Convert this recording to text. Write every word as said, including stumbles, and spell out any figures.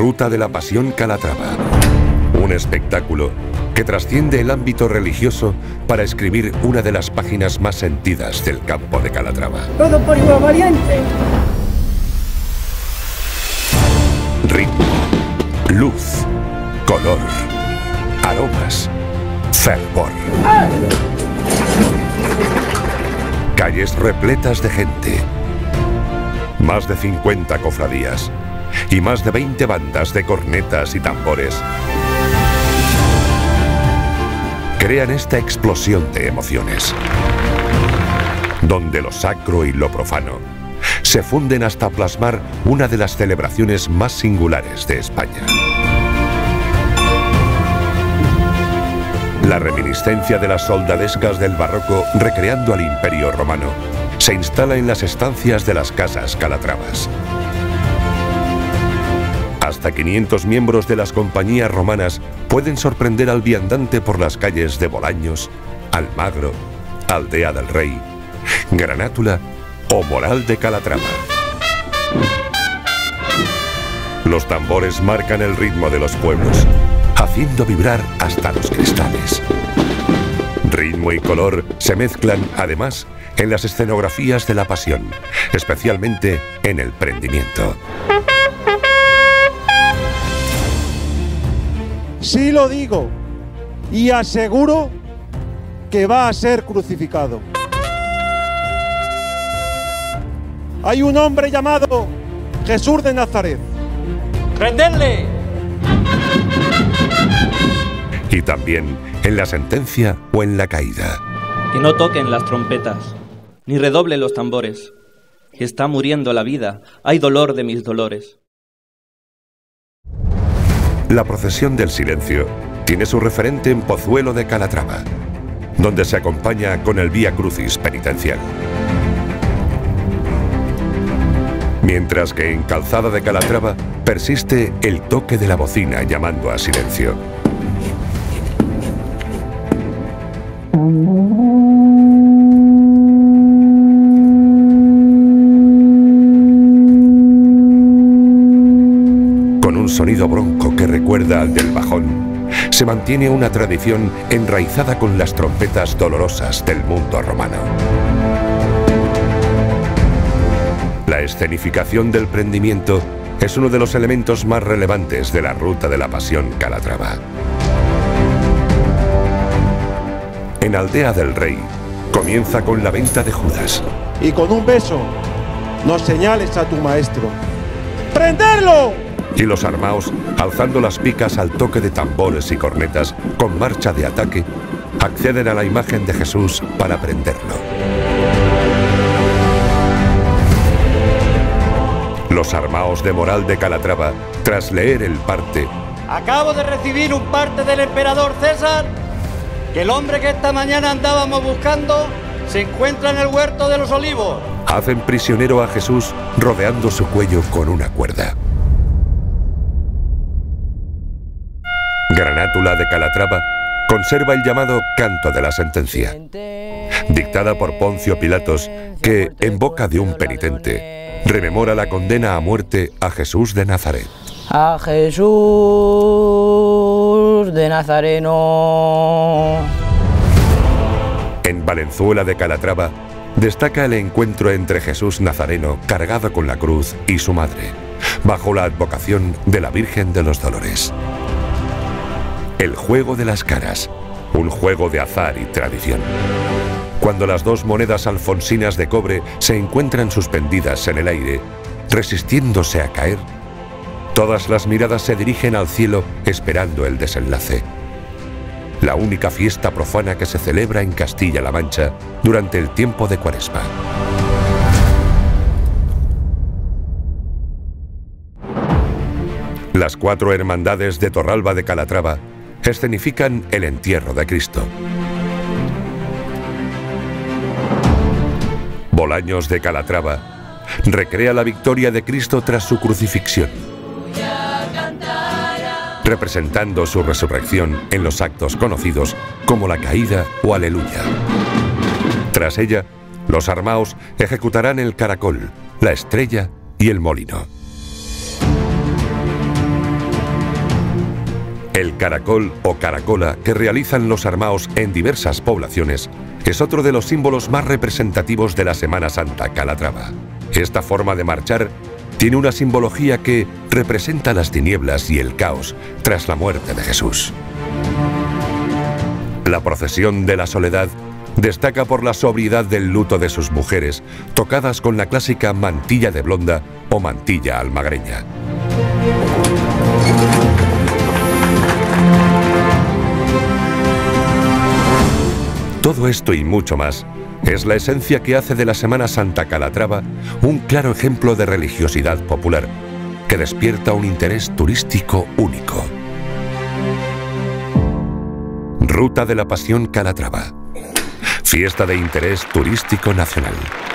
Ruta de la Pasión Calatrava. Un espectáculo que trasciende el ámbito religioso para escribir una de las páginas más sentidas del campo de Calatrava. Todo por igual valiente. Ritmo, luz, color, aromas, fervor. Calles repletas de gente. Más de cincuenta cofradías y más de veinte bandas de cornetas y tambores crean esta explosión de emociones, donde lo sacro y lo profano se funden hasta plasmar una de las celebraciones más singulares de España. La reminiscencia de las soldadescas del barroco recreando al Imperio Romano se instala en las estancias de las casas calatravas. Hasta quinientos miembros de las compañías romanas pueden sorprender al viandante por las calles de Bolaños, Almagro, Aldea del Rey, Granátula o Moral de Calatrava. Los tambores marcan el ritmo de los pueblos, haciendo vibrar hasta los cristales. Ritmo y color se mezclan, además, en las escenografías de la Pasión, especialmente en el prendimiento. Sí lo digo, y aseguro que va a ser crucificado. Hay un hombre llamado Jesús de Nazaret. ¡Prenderle! Y también en la sentencia o en la caída. Que no toquen las trompetas, ni redoblen los tambores, que está muriendo la vida, hay dolor de mis dolores. La procesión del silencio tiene su referente en Pozuelo de Calatrava, donde se acompaña con el Vía Crucis penitencial. Mientras que en Calzada de Calatrava persiste el toque de la bocina llamando a silencio. Con un sonido bronco que recuerda al del bajón, se mantiene una tradición enraizada con las trompetas dolorosas del mundo romano. La escenificación del prendimiento es uno de los elementos más relevantes de la Ruta de la Pasión Calatrava. En Aldea del Rey comienza con la venta de Judas. Y con un beso nos señales a tu maestro. ¡Prenderlo! Y los armaos, alzando las picas al toque de tambores y cornetas, con marcha de ataque, acceden a la imagen de Jesús para prenderlo. Los armaos de Moral de Calatrava, tras leer el parte: acabo de recibir un parte del emperador César, que el hombre que esta mañana andábamos buscando se encuentra en el huerto de los olivos. Hacen prisionero a Jesús rodeando su cuello con una cuerda. Granátula de Calatrava conserva el llamado Canto de la Sentencia, dictada por Poncio Pilatos, que, en boca de un penitente, rememora la condena a muerte a Jesús de Nazaret. A Jesús de Nazareno. En Valenzuela de Calatrava destaca el encuentro entre Jesús Nazareno cargado con la cruz y su madre, bajo la advocación de la Virgen de los Dolores. El juego de las caras, un juego de azar y tradición. Cuando las dos monedas alfonsinas de cobre se encuentran suspendidas en el aire, resistiéndose a caer, todas las miradas se dirigen al cielo esperando el desenlace. La única fiesta profana que se celebra en Castilla-La Mancha durante el tiempo de Cuaresma. Las cuatro hermandades de Torralba de Calatrava escenifican el entierro de Cristo. Bolaños de Calatrava recrea la victoria de Cristo tras su crucifixión, representando su resurrección en los actos conocidos como la caída o aleluya. Tras ella, los armaos ejecutarán el caracol, la estrella y el molino. El caracol o caracola que realizan los armaos en diversas poblaciones es otro de los símbolos más representativos de la Semana Santa Calatrava. Esta forma de marchar tiene una simbología que representa las tinieblas y el caos tras la muerte de Jesús. La procesión de la soledad destaca por la sobriedad del luto de sus mujeres, tocadas con la clásica mantilla de blonda o mantilla almagreña. Todo esto y mucho más es la esencia que hace de la Semana Santa Calatrava un claro ejemplo de religiosidad popular que despierta un interés turístico único. Ruta de la Pasión Calatrava. Fiesta de interés turístico nacional.